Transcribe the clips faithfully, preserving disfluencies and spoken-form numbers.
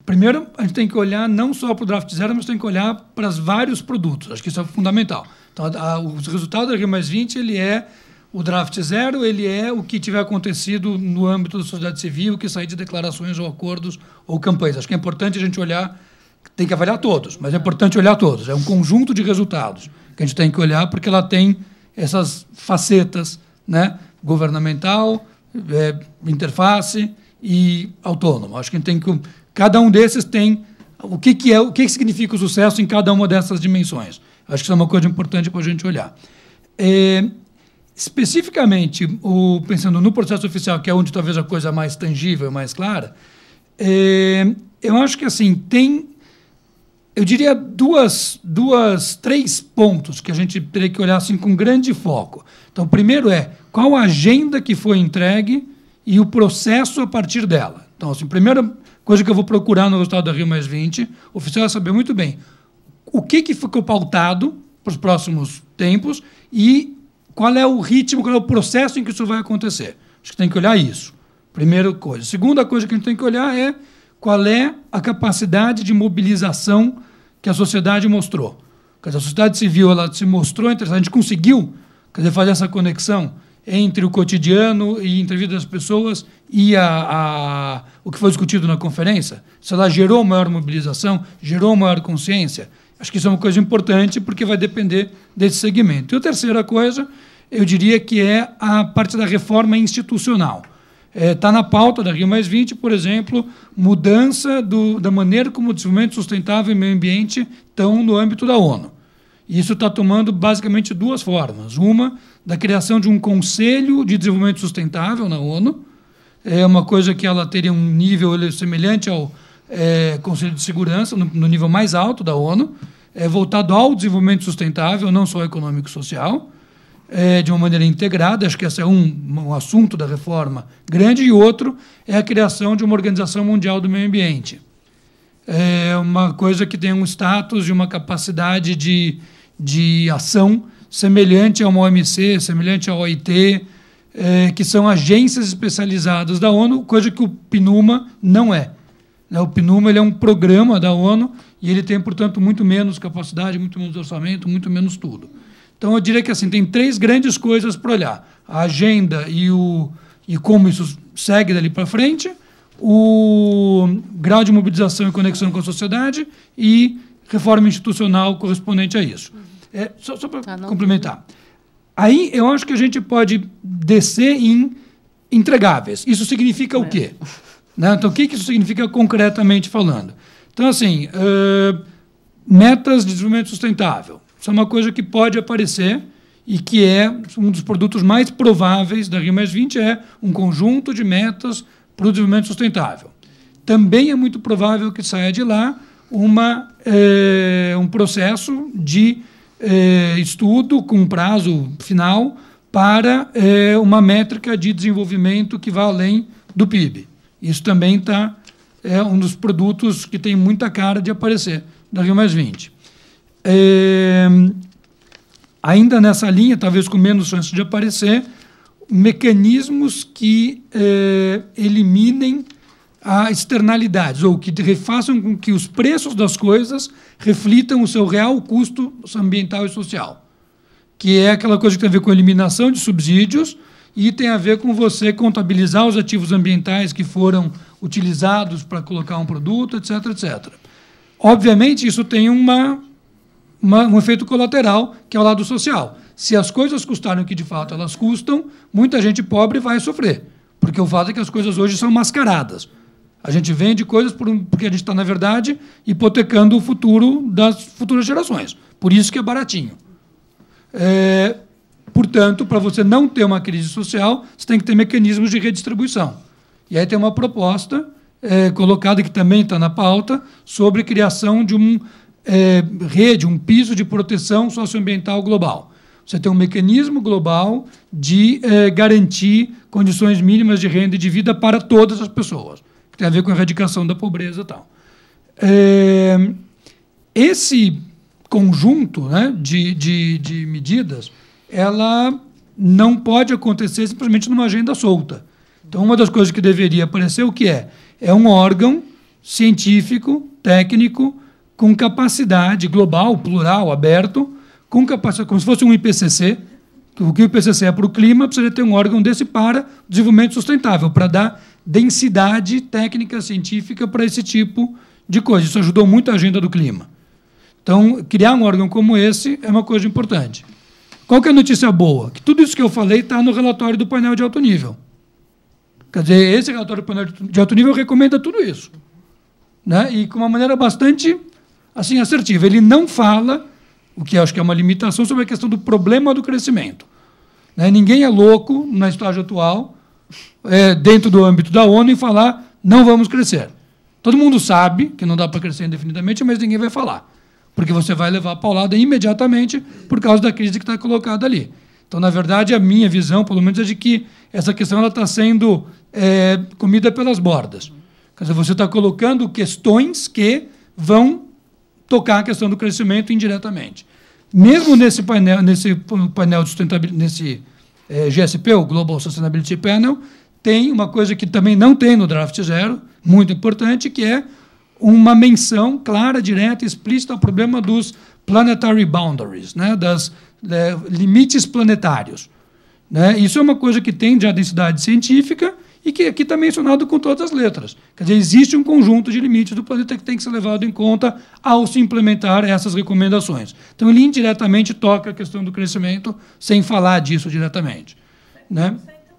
primeiro, a gente tem que olhar não só para o draft zero, mas tem que olhar para os vários produtos. Acho que isso é fundamental. Então, a, a, o resultado da Rio mais vinte, ele é o draft zero, ele é o que tiver acontecido no âmbito da sociedade civil, que sair de declarações ou acordos ou campanhas. Acho que é importante a gente olhar, tem que avaliar todos, mas é importante olhar todos. É um conjunto de resultados que a gente tem que olhar, porque ela tem essas facetas, né? Governamental, é, interface e autônomo. Acho que a gente tem que... Cada um desses tem o que, que é, o que, que significa o sucesso em cada uma dessas dimensões. Acho que isso é uma coisa importante para a gente olhar. É, especificamente, o, pensando no processo oficial, que é onde talvez a coisa mais tangível, mais clara, é, eu acho que assim tem, eu diria duas, duas, três pontos que a gente teria que olhar assim com grande foco. Então, o primeiro é qual a agenda que foi entregue e o processo a partir dela. Então, assim, primeira coisa que eu vou procurar no resultado da Rio mais vinte, o oficial é saber muito bem o que, que ficou pautado para os próximos tempos e qual é o ritmo, qual é o processo em que isso vai acontecer. Acho que tem que olhar isso. Primeira coisa. Segunda coisa que a gente tem que olhar é qual é a capacidade de mobilização que a sociedade mostrou. Quer dizer, a sociedade civil ela se mostrou interessante, a gente conseguiu, quer dizer, fazer essa conexão entre o cotidiano e a entrevista das pessoas e a, a, o que foi discutido na conferência. Se ela gerou maior mobilização, gerou maior consciência, acho que isso é uma coisa importante porque vai depender desse segmento. E a terceira coisa, eu diria que é a parte da reforma institucional. Está é, na pauta da Rio mais vinte, por exemplo, mudança do, da maneira como o desenvolvimento sustentável e meio ambiente estão no âmbito da ONU. E isso está tomando basicamente duas formas. Uma, da criação de um Conselho de Desenvolvimento Sustentável na ONU, é uma coisa que ela teria um nível semelhante ao é, Conselho de Segurança, no, no nível mais alto da ONU, é, voltado ao desenvolvimento sustentável, não só econômico e social, é, de uma maneira integrada. Acho que esse é um, um assunto da reforma grande, e outro é a criação de uma Organização Mundial do Meio Ambiente. É uma coisa que tem um status e uma capacidade de, de ação semelhante ao O M C, semelhante ao O I T, é, que são agências especializadas da ONU, coisa que o PNUMA não é. O PNUMA ele é um programa da ONU e ele tem, portanto, muito menos capacidade, muito menos orçamento, muito menos tudo. Então, eu diria que assim, tem três grandes coisas para olhar. A agenda e, o, e como isso segue dali para frente, o grau de mobilização e conexão com a sociedade e reforma institucional correspondente a isso. É, só só para ah, complementar. Aí eu acho que a gente pode descer em entregáveis. Isso significa é. o quê? Né? Então, o que isso significa concretamente falando? Então, assim, uh, metas de desenvolvimento sustentável. Isso é uma coisa que pode aparecer e que é um dos produtos mais prováveis da Rio mais vinte, é um conjunto de metas para o desenvolvimento sustentável. Também é muito provável que saia de lá uma, eh, um processo de eh, estudo com prazo final para eh, uma métrica de desenvolvimento que vá além do P I B. Isso também está é um dos produtos que tem muita cara de aparecer da Rio mais vinte. É, ainda nessa linha, talvez com menos chance de aparecer, mecanismos que é, eliminem as externalidades, ou que façam com que os preços das coisas reflitam o seu real custo ambiental e social, que é aquela coisa que tem a ver com a eliminação de subsídios e tem a ver com você contabilizar os ativos ambientais que foram utilizados para colocar um produto, etc, etcétera. Obviamente, isso tem uma, uma, um efeito colateral, que é o lado social. Se as coisas custarem o que, de fato, elas custam, muita gente pobre vai sofrer, porque o fato é que as coisas hoje são mascaradas. A gente vende coisas por um, porque a gente está, na verdade, hipotecando o futuro das futuras gerações. Por isso que é baratinho. É, portanto, para você não ter uma crise social, você tem que ter mecanismos de redistribuição. E aí tem uma proposta é, colocada, que também está na pauta, sobre criação de uma é, rede, um piso de proteção socioambiental global. Você tem um mecanismo global de é, garantir condições mínimas de renda e de vida para todas as pessoas, que tem a ver com a erradicação da pobreza e tal. É, esse conjunto, né, de, de, de medidas, ela não pode acontecer simplesmente numa agenda solta. Então, uma das coisas que deveria aparecer, o que é? É um órgão científico, técnico, com capacidade global, plural, aberto, com capacidade, como se fosse um I P C C. O que o I P C C é para o clima, precisa ter um órgão desse para desenvolvimento sustentável, para dar densidade técnica científica para esse tipo de coisa. Isso ajudou muito a agenda do clima. Então, criar um órgão como esse é uma coisa importante. Qual que é a notícia boa? Que tudo isso que eu falei está no relatório do painel de alto nível. Quer dizer, esse relatório do painel de alto nível recomenda tudo isso. Né? E com uma maneira bastante assim, assertiva. Ele não fala, o que eu acho que é uma limitação, sobre a questão do problema do crescimento. Né? Ninguém é louco, na estágio atual, é, dentro do âmbito da ONU, em falar não vamos crescer. Todo mundo sabe que não dá para crescer indefinidamente, mas ninguém vai falar. Porque você vai levar a paulada imediatamente por causa da crise que está colocada ali. Então, na verdade, a minha visão, pelo menos, é de que essa questão está sendo é, comida pelas bordas. Quer dizer, você está colocando questões que vão tocar a questão do crescimento indiretamente. Mesmo nesse painel, nesse painel de sustentabilidade, nesse é, G S P, o Global Sustainability Panel, tem uma coisa que também não tem no Draft Zero, muito importante, que é uma menção clara, direta e explícita ao problema dos planetary boundaries, né, das é, limites planetários. Né? Isso é uma coisa que tem já densidade científica e que aqui está mencionado com todas as letras. Quer dizer, existe um conjunto de limites do planeta que tem que ser levado em conta ao se implementar essas recomendações. Então, ele indiretamente toca a questão do crescimento sem falar disso diretamente. Né?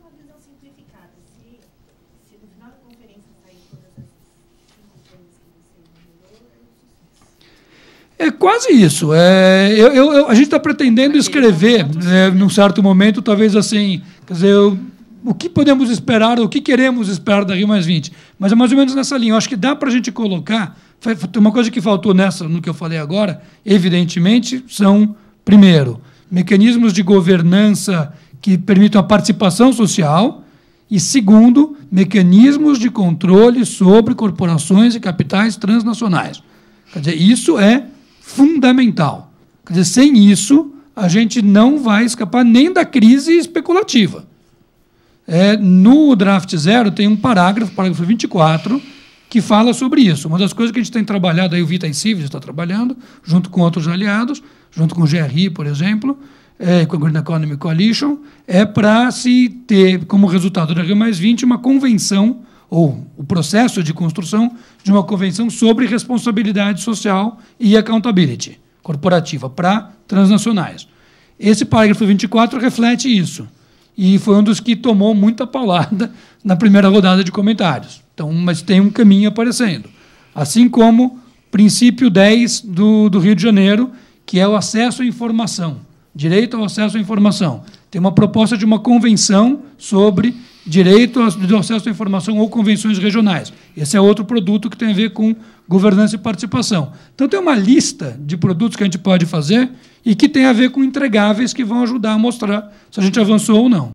É quase isso. É, eu, eu, a gente está pretendendo escrever, é, num certo momento, talvez assim, quer dizer, eu, o que podemos esperar, o que queremos esperar da Rio mais vinte. Mas é mais ou menos nessa linha. Eu acho que dá para a gente colocar. Uma coisa que faltou nessa, no que eu falei agora, evidentemente, são, primeiro, mecanismos de governança que permitam a participação social, e, segundo, mecanismos de controle sobre corporações e capitais transnacionais. Quer dizer, isso é fundamental. Quer dizer, sem isso, a gente não vai escapar nem da crise especulativa. É, no Draft Zero tem um parágrafo, parágrafo vinte e quatro, que fala sobre isso. Uma das coisas que a gente tem trabalhado, aí o Vita Civis está trabalhando, junto com outros aliados, junto com o G R I, por exemplo, é, com a Green Economy Coalition, é para se ter, como resultado da Rio mais vinte, uma convenção, ou o processo de construção de uma convenção sobre responsabilidade social e accountability corporativa para transnacionais. Esse parágrafo vinte e quatro reflete isso, e foi um dos que tomou muita paulada na primeira rodada de comentários. Então, mas tem um caminho aparecendo. Assim como princípio dez do, do Rio de Janeiro, que é o acesso à informação, direito ao acesso à informação. Tem uma proposta de uma convenção sobre direito ao acesso à informação ou convenções regionais. Esse é outro produto que tem a ver com governança e participação. Então, tem uma lista de produtos que a gente pode fazer e que tem a ver com entregáveis que vão ajudar a mostrar se a gente avançou ou não.